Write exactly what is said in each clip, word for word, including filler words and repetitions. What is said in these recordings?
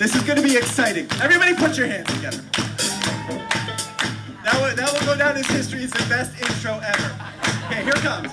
This is going to be exciting. Everybody put your hands together. That will, that will go down as history as the best intro ever. Okay, here it comes.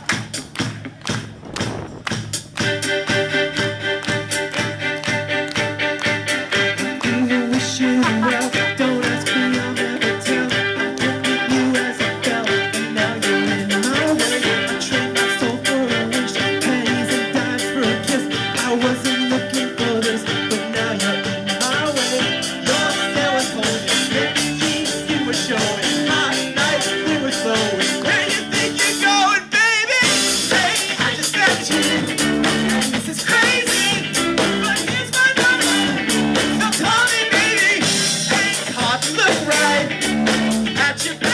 You wish you well, don't ask me, I'll never tell. I looked at you as I fell, and now you're in my way. I traded my soul for a wish, pennies and dimes for a kiss. I wasn't looking for this, but now you're in my way. Your hair was holding, ripped jeans you were showing, hot nights we were flowing. Where you think you're going, baby? Hey, I just met you, and this is crazy, but here's my number. So call me, baby. Ain't hard to look right at your